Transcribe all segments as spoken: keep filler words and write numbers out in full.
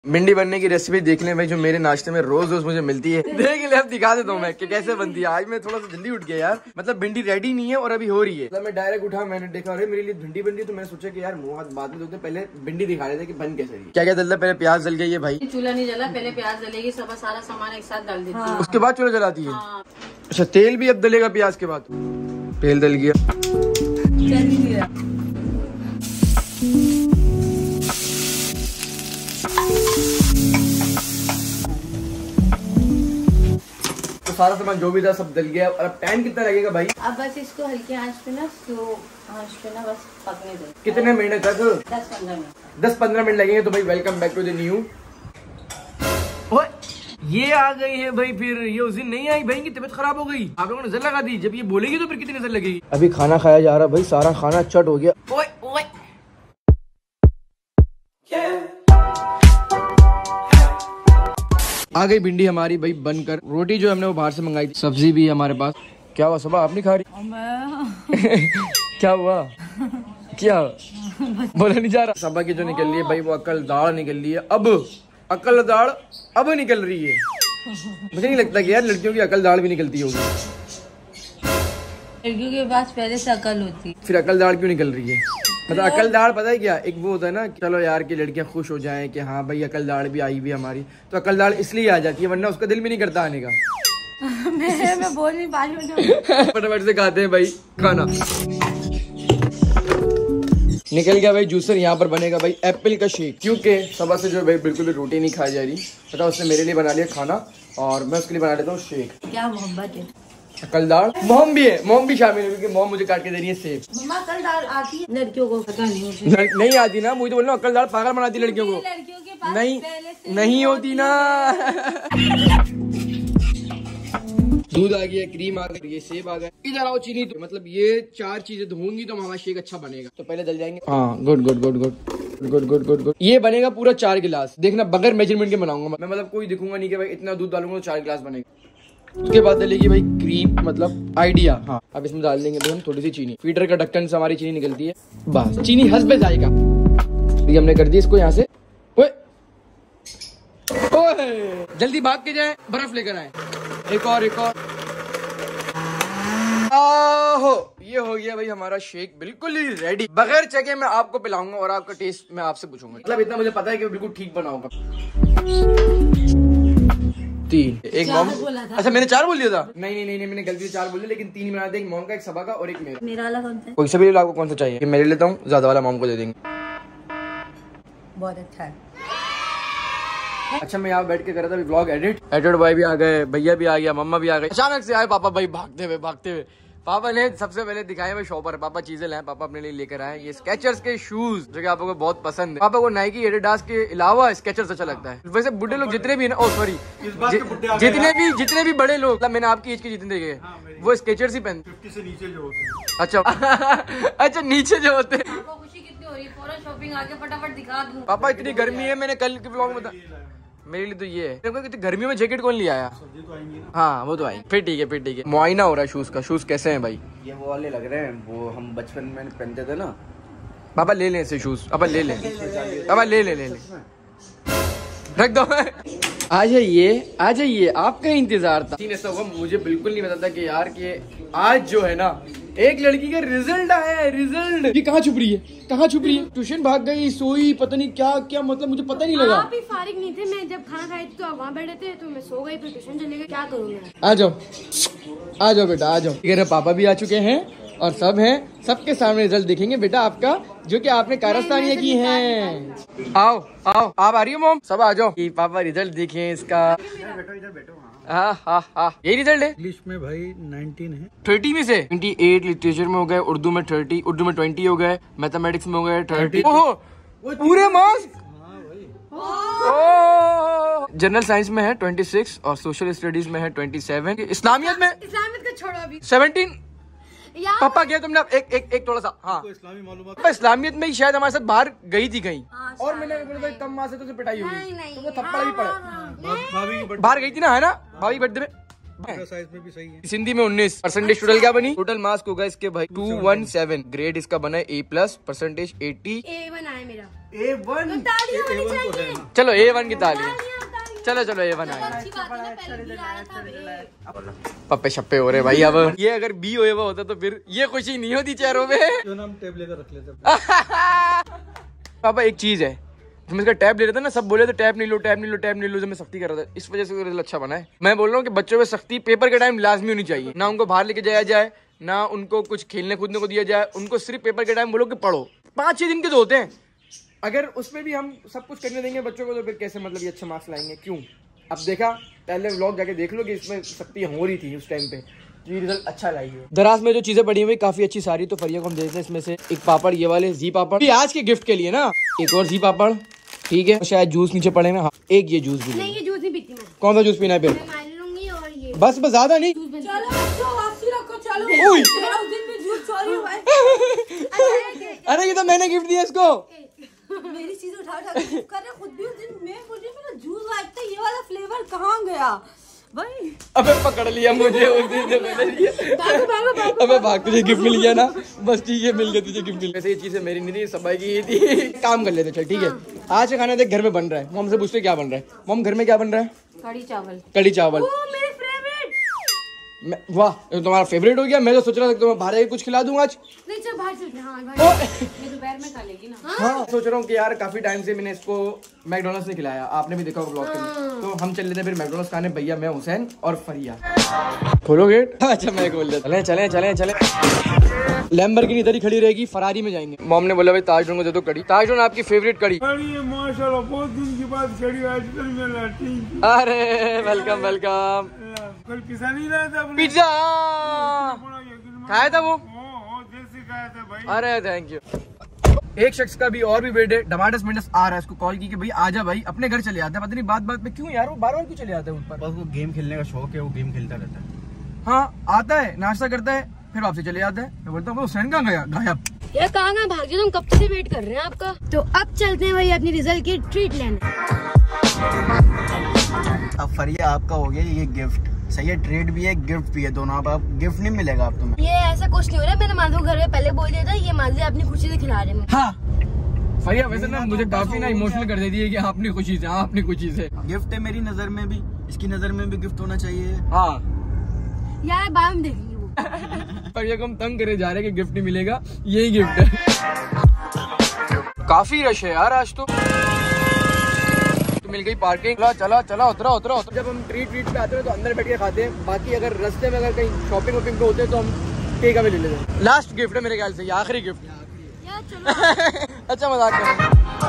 भिंडी बनने की रेसिपी देख लें भाई, जो मेरे नाश्ते में रोज रोज मुझे मिलती है। देख ले अब दिखा देता हूँ मैं कि कैसे बनती है। आज मैं थोड़ा सा जल्दी उठ गया यार, मतलब भिंडी रेडी नहीं है और अभी हो रही है। मतलब मैं डायरेक्ट उठा, मैंने देखा अरे मेरे लिए भिंडी बन रही, तो मैंने सोचा कि यार मुँह हाथ बाद में धोते, पहले भिंडी दिखा रहे थे कि बन कैसे रही। क्या क्या जलता है? पहले प्याज जल गई है भाई, चूल्हा नहीं जला, पहले प्याज जलेगी, सब सारा सामान एक साथ डाल देती है, उसके बाद चूल्हा जलाती है। अच्छा, तेल भी अब डलेगा प्याज के बाद? तेल डल गया। तो सारा सामान जो भी था सब डल गया। और अब टाइम कितना लगेगा भाई? अब बस इसको हल्के आंच पे ना, स्लो आंच पे ना बस पकने दो। कितने मिनट तक? दस पंद्रह मिनट दस पंद्रह मिनट लगेंगे। तो भाई welcome back to the new. ये आ गई है भाई, फिर ये उस दिन नहीं आई भाई की तबीयत खराब हो गई, आप लोगों ने नजर लगा दी। जब ये बोलेगी तो फिर कितनी नजर लगेगी। अभी खाना खाया जा रहा भाई, सारा खाना चट हो गया। ओए ओए आ गई भिंडी हमारी भाई बनकर। रोटी जो हमने वो बाहर से मंगाई थी, सब्जी भी है हमारे पास। क्या हुआ सुबह आप नहीं खा रही? क्या हुआ? क्या बोला नहीं जा रहा? सबा की जो निकल रही है भाई वो अकल दाढ़ निकल रही है। अब अकल दाढ़ अब निकल रही है। मुझे नहीं लगता कि यार लड़कियों की अकल दाढ़ भी निकलती होगी। लड़कियों के पास पहले से अकल होती, फिर अकल दाढ़ क्यों निकल रही है? मतलब अकल दाढ़ पता है क्या, एक वो होता है ना, चलो यार की लड़कियां खुश हो जाएं कि हाँ भाई अकल दाढ़ भी आई भी हमारी, तो अकल दाढ़ इसलिए आ जाती है, वरना उसका दिल भी नहीं करता आने का। मैं, मैं बोल नहीं पा रही हूँ। फटाफट से खाते हैं भाई खाना। निकल गया भाई जूसर। यहाँ पर बनेगा भाई एप्पल का शेक, क्योंकि सुबह से जो भाई बिल्कुल भी रोटी नहीं खाई जा रही, पता उसने मेरे लिए बना लिया खाना और मैं उसके लिए बना लेता हूँ शेक। क्या मोहब्बत है। अकल दाढ़ मोम भी है, मोम भी शामिल है, क्योंकि मोम मुझे काट के दे रही है सेब। मम्मा अकल दाढ़ आती है लड़कियों को? पता नहीं नहीं आती ना, मुझे तो बोलना अकल दाढ़ पागल बनाती है लड़कियों को। लड़कियों के पास नहीं नहीं होती ना। दूध आ गया, क्रीम आ गई, ये सेब आ गया, इधर आओ चीनी। तो मतलब ये चार चीजें धोंगी तो हमारा शेक अच्छा बनेगा। तो पहले डल जाएंगे। हाँ good good good good good good good good. ये बनेगा पूरा चार गिलास। देखना बगैर मेजरमेंट के बनाऊंगा मैं, मतलब कोई दिखूंगा नहीं कि भाई इतना दूध डालूंगा तो चार गिलास बनेगा। उसके बाद डलेगी भाई क्रीम, मतलब आइडिया। हाँ अब इसमें डाल देंगे भाई हम थोड़ी सी चीनी। फीडर का ढक्कन से हमारी चीनी निकलती है, बस चीनी हस्बे जाएगा। ये हमने कर दी इसको यहाँ से। ओए ओए जल्दी भाग के जाए, बर्फ लेकर आए। एक और एक और। आहो ये हो गया भाई हमारा शेक बिल्कुल ही रेडी। बगैर चखे मैं आपको पिलाऊंगा और आपका टेस्ट मैं आपसे पूछूंगा। मतलब इतना मुझे पता है कि बिल्कुल ठीक बना होगा। तीन एक मोम। अच्छा मैंने चार बोल दिया था? नहीं नहीं नहीं मैंने गलती से चार बोल दिया, लेकिन तीन बना दे, एक मोम का, एक सबा का और एक मेरा। मेरा वाला कौन सा? कोई सा भी आपको कौन सा चाहिए? कि मेरे लेता हूँ, ज्यादा वाला मोम को दे देंगे। बहुत अच्छा है। अच्छा मैं यहाँ बैठ के कर रहा था व्लॉग एडिट। एडिट भाई भी आ गए, भैया भी आ गया, मम्मा भी आ गए। अचानक से आए पापा भाई भागते हुए भागते हुए। पापा ने सबसे पहले दिखाए भाई शॉपर। पापा चीजें लाए, पापा अपने लिए लेकर आए ये स्केचर्स के शूज, जो कि आप लोगों को बहुत पसंद है। पापा को नाइकी एडिडास के अलावा स्केचर्स अच्छा लगता है। वैसे बुढ़े लोग जितने भी ना, ओ सॉरी जितने भी जितने भी बड़े लोग, मतलब मैंने आपकी एज के जितने देखे वो स्केचर्स ही पहनते से नीचे जो होते हैं। अच्छा अच्छा नीचे जो होते हैं। शॉपिंग आके फटाफट दिखा दूं। पापा इतनी गर्मी है, मैंने कल के व्लॉग में बता, मेरे लिए तो ये है। मेरे को कितनी गर्मियों में जैकेट कौन लिया आया? तो आएंगे ना। हाँ वो तो आएंगे। फिर ठीक है फिर ठीक है। मुआयना हो रहा है शूज का। शूज कैसे हैं भाई? ये वो वाले लग रहे हैं, वो हम बचपन में पहनते थे ना। पापा ले लें ऐसे शूज, पापा ले लें, पापा ले ले ले ले रख दो। आ जाइए आ जाइए, आपका इंतजार था। ऐसा होगा मुझे बिल्कुल नहीं पता था कि यार कि आज जो है ना एक लड़की का रिजल्ट आया है। रिजल्ट ये कहाँ छुप रही है, कहाँ छुप रही है? ट्यूशन भाग गई, सोई, पता नहीं क्या क्या, मतलब मुझे पता नहीं लगा। आप ही फारिग नहीं थे, मैं जब खाना खाई थी तो आप वहाँ बैठे थे, तो मैं सो गई, फिर ट्यूशन चले गए। क्या करूँ मैं? आ जाओ आ जाओ बेटा आ जाओ। ठीक है पापा भी आ चुके हैं और सब हैं, सबके सामने रिजल्ट देखेंगे बेटा आपका, जो कि आपने कारस्तानियाँ की हैं। आओ आओ, आप आ रही हो मोम? सब आ जाओ। पापा रिजल्ट देखें इसका। बैठो इधर बैठो। हाँ हाँ हाँ यही रिजल्ट है। इंग्लिश में भाई नाइनटीन है, थर्टी में से अट्ठाईस, लिटरेचर में हो गए, उर्दू में तीस, उर्दू में बीस हो गए, मैथमेटिक्स में हो गए तीस। ओहो पूरे मार्क्स। जनरल साइंस में है छब्बीस और सोशल स्टडीज में है सत्ताईस। इस्लामियत में, इस्लामियत का छोड़ो अभी, सत्रह। पापा गया तुमने एक एक एक थोड़ा सा। हाँ इस्लामी मालूमात, इस्लामियत में ही शायद हमारे साथ बाहर गई थी कहीं, और मैंने बोला कम मार्क्स से तो पिटाई होगी, तो थप्पड़ भी पड़ा। बाहर गई थी ना, है ना? भाभी बर्थडे में साइज में भी सही है। सिंधी में उन्नीस परसेंटेज। टोटल क्या बनी? टोटल मार्क्स होगा इसके भाई टू वन सेवन। ग्रेड इसका बना है A plus, percentage eighty. A one आया मेरा। ए वन तालियां होनी चाहिए। चलो ए वन की ताली। चलो चलो ए वन आया। पप्पे शप्पे हो रहे भाई। अब ये अगर बी होए हुआ होता तो फिर ये खुशी नहीं होती चेहरों में। जो नाम टेब लेकर रख लेते। पापा एक चीज है, तुम इसका टैब ले रहे थे ना, सब बोले थे टैब नहीं लो टैब नहीं लो टैब नहीं लो, जब मैं सख्ती कर रहा था इस वजह से रिजल्ट अच्छा बना है। मैं बोल रहा हूँ कि बच्चों में सख्ती पेपर के टाइम लाजमी होनी चाहिए। ना उनको बाहर लेके जाया जाए, ना उनको कुछ खेलने कूदने को दिया जाए, उनको सिर्फ पेपर के टाइम बोलो कि पढ़ो। पाँच छह दिन के तो होते हैं, अगर उसमें भी हम सब कुछ करने देंगे बच्चों को तो फिर कैसे मतलब ये अच्छे मार्क्स लाएंगे? क्यों? अब देखा, पहले व्लॉग जाके देख लो कि इसमें सख्ती हो रही थी उस टाइम पे, ये रिजल्ट अच्छा लाई है। दराज में जो चीजें पड़ी हुई काफी अच्छी सारी, तो फरिया को हम देते हैं इसमें से एक पापड़, ये वाले जी पापड़ आज के गिफ्ट के लिए ना, एक और जी पापड़, ठीक है। शायद जूस नीचे पड़े ना, एक ये जूस भी नहीं, ये जूस नहीं पीती मैं। कौन सा जूस पीना है फिर? मैं मान लूंगी और ये बस बस ज्यादा नहीं। चलो रखो चलो। उई। उस दिन भी झूठ चोरी हुआ है। अरे ये तो मैंने गिफ्ट दिया इसको। मेरी चीज उठा उठा के कर रहे खुद भी। उस दिन मैं बोल रही मेरा जूस लाइक था, ये वाला फ्लेवर कहाँ गया भाई? अबे पकड़ लिया मुझे उस दिन जब मैंने लिया। भागो भागो भागो। अबे भाग, तुझे गिफ्ट मिल गया ना, बस ठीक है, मिल गया तुझे गिफ्ट मिल गया। वैसे ये चीजें मेरी नहीं थी, सबाई की ही थी। काम कर लेते चल, ठीक है। आज का खाना देख घर में बन रहा है। मम से पूछते क्या बन रहा है। मम घर में क्या बन रहा है? कड़ी चावल। कड़ी चावल। मेरे फेवरेट। वाह, ये तुम्हारा फेवरेट हो गया। मैं तो सोच रहा था तुम्हें बाहर जाके कुछ खिला दूंगा आज। नहीं चल बाहर चलते हैं। हाँ बाहर दोपहर में खा लेगी ना। हाँ, सोच रहा हूँ कि यार काफी टाइम से मैंने इसको मैकडोनल्ड्स नहीं खिलाया, आपने भी देखा होगा ब्लॉग में, तो हम चल लेते हैं फिर मैकडोनल्ड्स खाने। भैया, मैं, हुसैन और फरिया। खोलो गेट। अच्छा मैं खोल देता। चले चले चले चले। लैम्बोर्गिनी इधर ही खड़ी रहेगी, फरारी में जाएंगे। मॉम ने बोला भाई ताजरोन को दे दो कड़ी। ताजरोन आपकी फेवरेट कड़ी। माशाल्लाह बहुत दिन के बाद कड़ी आज मिला। अरे वेलकम वेलकम। कल पिज़्ज़ा नहीं लाया था आपने? पिज्जा खाया था वो। देसी खाया था भाई। अरे थैंक यू। एक शख्स का भी और भी बेटे डमाटस मिनटस आ रहा है, उसको कॉल की कि भाई आजा भाई, अपने घर चले जाते हैं। पता नहीं बात बात में क्यों यार वो बार बार क्यों चले जाते हैं ऊपर। बस वो गेम खेलने का शौक है, वो गेम खेलता रहता है। हाँ, आता है, नाश्ता करता है, फिर वापसी चले जाता है। मैं बोलता हूँ हुसैन कहाँ गया? गायब। यार कहाँ कहाँ भाग जाओ, हम कब से वेट कर रहे हैं आपका। तो अब चलते हैं भाई अपनी रिजल्ट की ट्रीट लेने। अब फरिया आपका हो गया ये गिफ्ट। सही है, ट्रेड भी है गिफ्ट भी है, दोनों। अब गिफ्ट नहीं मिलेगा आप तुम्हें। ये ऐसा कुछ नहीं हो रहा है, मैंने माधो घर में पहले बोल दिया था, ये माधो अपनी खुशी से खिला रहे हैं। हाँ फरिया, वैसे ना मुझे काफी ना इमोशनल कर देती है कि अपनी खुशी से। हाँ अपनी खुशी से गिफ्ट है, मेरी नजर में भी, इसकी नजर में भी गिफ्ट होना चाहिए। हाँ यार बाद में देखेंगे वो। फरिया को हम तंग करे जा रहे हैं कि गिफ्ट नहीं मिलेगा, यही गिफ्ट है। काफी रश है यार आज तो। मिल गई पार्किंग। चला चला चला उतरा उतरा उतरा। जब हम ट्रीट ट्रीट पे आते हैं तो अंदर बैठ के खाते हैं, बाकी अगर रास्ते में अगर कहीं शॉपिंग वॉपिंग पे होते हैं तो हम टेक अवे ले लेते हैं। लास्ट गिफ्ट है मेरे ख्याल से, ये आखिरी गिफ्ट। यार चलो। अच्छा मजाक कर।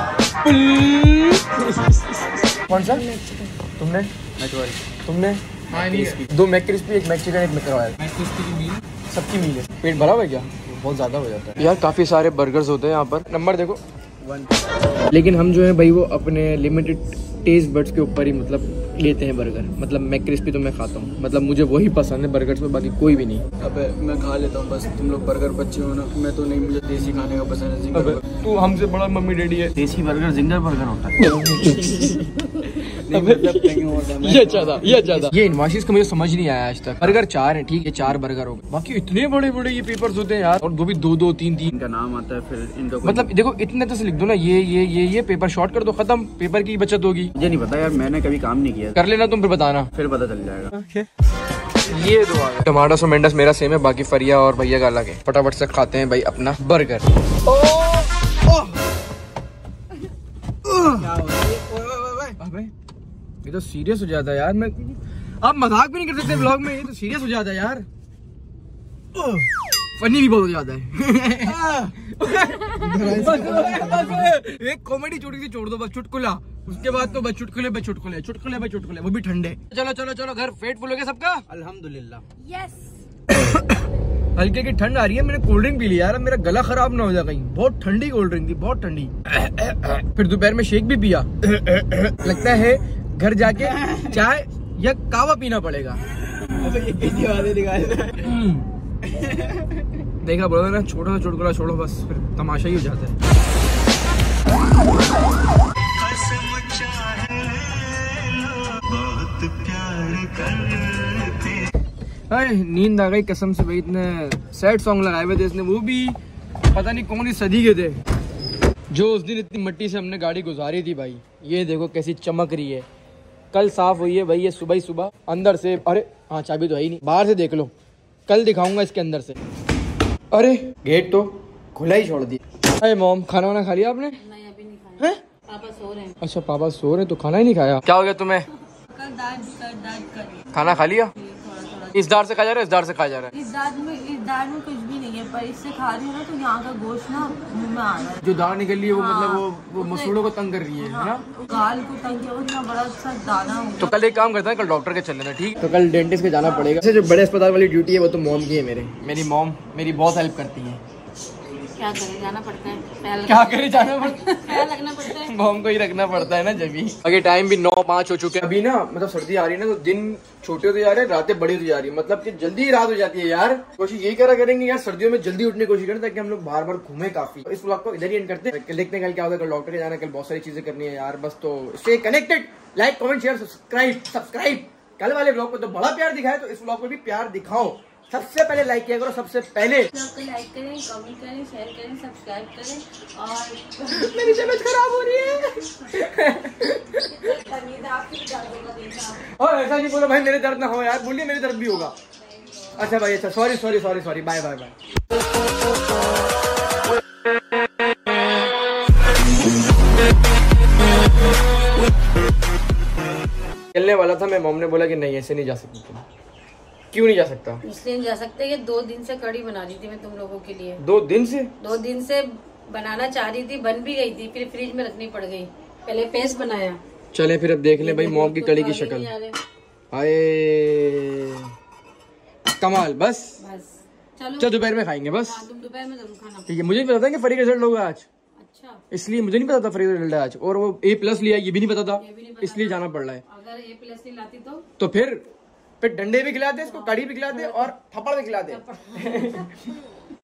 कौन सा तुमने? तुमने दो मैक क्रिस्पी, एक मैक चिकन, एक मैक रॉयल। सबकी मील है। पेट भरा हुआ है क्या? बहुत ज्यादा हो जाता है यार। काफी सारे बर्गर्स होते हैं यहाँ पर। नंबर देखो वन। लेकिन हम जो है भाई वो अपने लिमिटेड टेस्ट बड्स के ऊपर ही मतलब लेते हैं बर्गर। मतलब मैक क्रिस्पी तो मैं खाता हूँ, मतलब मुझे वही पसंद है बर्गर्स में, बाकी कोई भी नहीं। अबे मैं खा लेता हूँ, बस तुम लोग बर्गर बच्चे हो ना, मैं तो नहीं, मुझे देसी खाने का पसंद है। अबे तू हमसे बड़ा मम्मी डैडी है। देसी बर्गर जिंगर बर्गर होता है। ये अच्छा था, ये अच्छा था। ये इनवाइसेस का मुझे समझ नहीं आया आज तक। बर्गर चार है, ठीक है, चार बर्गर हो गए, बाकी इतने बड़े बड़े ये पेपर्स होते हैं यार, और दो भी दो दो तीन तीन इनका नाम आता है। फिर इनका मतलब देखो इतने तो से लिख दो ना, ये ये ये ये पेपर शॉर्ट कर दो, खत्म, पेपर की बचत होगी। मुझे नहीं पता यार, मैंने कभी काम नहीं किया। कर लेना तुम, फिर बताना, फिर पता चल जाएगा। ये दो आ गए। टमाटो मेंडस मेरा सेम है, बाकी फरिया और भैया का अलग है। फटाफट से खाते हैं भाई अपना बर्गर। अबे ये तो सीरियस हो जाता है यार। मैं आप मजाक भी नहीं कर सकते ब्लॉग में, ये तो सीरियस हो जाता है यार। फनी भी बहुत हो जाता है। एक कॉमेडी छोटी सी छोड़ दो बस, चुटकुला, उसके बाद तो बस चुटकुले पे चुटकुले चुटकुले पे चुटकुले, वो भी ठंडे। चलो चलो चलो घर, पेट फुल हो गया सबका? अल्हम्दुलिल्लाह। यस। हल्के की ठंड आ रही है, मैंने कोल्ड ड्रिंक पी लिया यार, मेरा गला खराब ना हो जाए कहीं। बहुत ठंडी कोल्ड ड्रिंक थी, बहुत ठंडी। फिर दोपहर में शेक भी पिया। लगता है घर जाके चाय या कावा पीना पड़ेगा। देखा बोला ना, छोड़ो ना चुटकुला, छोड़ो बस, फिर तमाशा ही हो जाता है। बहुत प्यार करते हाय नींद आ गई कसम से भाई, इतने सैड सॉन्ग लगाए हुए थे इसने, वो भी पता नहीं कौन सी सदी के थे। जो उस दिन इतनी मिट्टी से हमने गाड़ी गुजारी थी भाई, ये देखो कैसी चमक रही है, कल साफ हुई है भाई ये सुबह ही सुबह अंदर से। अरे हाँ चाबी तो है ही नहीं, बाहर से देख लो, कल दिखाऊंगा इसके अंदर से। अरे गेट तो खुला ही छोड़ दिया। अरे मॉम खाना वाना खा लिया आपने? नहीं अभी नहीं खाया। हैं? पापा सो रहे हैं। अच्छा पापा सो रहे हैं तो खाना ही नहीं खाया? क्या हो गया तुम्हें? कल दाद कर दाद कर खाना खा लिया? थोड़ा थोड़ा। इस दार से खा जा रहा है, इस दार से खा जा रहा है? इस दाद में इस दाद में कुछ भी नहीं है, पर इससे खा रही हूँ ना तो यहाँ का गोश्त ना मुंह में आ रहा है। जो दार निकल रही है वो हाँ, मतलब वो वो मसूड़ों को तंग कर रही है, है ना? गाल को तंग किया, इतना बड़ा सा दाना हो तो कल एक काम करता है, कल डॉक्टर के चल लेना, ठीक? तो कल डेंटिस्ट के जाना पड़ेगा। वैसे जो बड़े अस्पताल वाली ड्यूटी है वो तो मॉम की है, मेरे मेरी मॉम मेरी बहुत हेल्प करती है। क्या करें, जाना पड़ता है, ख्याल क्या करे जाना पड़ता है, ख्याल रखना पड़ता है। मॉम को ही रखना पड़ता है ना जब भी। अगर टाइम भी नौ पाँच हो चुके हैं अभी ना, मतलब सर्दी आ रही है ना तो दिन छोटे होते जा रहे हैं, रातें बड़ी होती जा रही है, मतलब कि जल्दी ही रात हो जाती है यार। कोशिश यही करा करेंगे यार सर्दियों में जल्दी उठने की कोशिश करें ताकि हम लोग बार बार घूमे काफी। इस व्लॉग को इधर ही एंड करते हैं, देखते हैं कल क्या होता है, कल डॉक्टर के जाना, कल बहुत सारी चीजें करनी है यार बस। तो stay connected, like comment share subscribe subscribe. कल वाले व्लॉग को तो बड़ा प्यार दिखाया, तो इस व्लॉग को भी प्यार दिखाओ। सबसे पहले लाइक किया करो, सबसे पहले लाइक करें, कमेंट करें, शेयर करें, सब्सक्राइब करें। और मेरी तबीयत खराब हो रही है। और ऐसा नहीं बोलो भाई मेरे दर्द ना हो यार, बोलिए मेरे दर्द भी होगा। अच्छा भाई अच्छा, sorry sorry sorry sorry, bye bye bye. चलने वाला था मैं, मॉम ने बोला कि नहीं ऐसे नहीं जा सकती तुम। क्यों नहीं जा सकता? इसलिए नहीं जा सकते कि दो दिन से कड़ी बना रही थी मैं तुम लोगों के लिए। दो दिन से? दो दिन से बनाना चाह रही थी, बन भी गई थी, फिर फ्रिज में रखनी पड़ गई। पहले पेस्ट बनाया। चले फिर अब देख लें भाई मॉम की कड़ी की शक्ल। हाय कमाल। बस बस चलो चल दोपहर में खाएंगे बस। तुम दोपहर में जरूर खाना। ठीक है, मुझे नहीं पता था कि फ्री रिजल्ट होगा आज, अच्छा इसलिए मुझे नहीं पता था फ्री रिजल्ट है आज। और वो ए प्लस लिया ये भी नहीं पता था, इसलिए जाना पड़ रहा है। अगर ए प्लस नहीं लाती तो तो फिर फिर डंडे भी खिलाते, इसको कड़ी भी खिलाते और थप्पड़ भी खिलाते।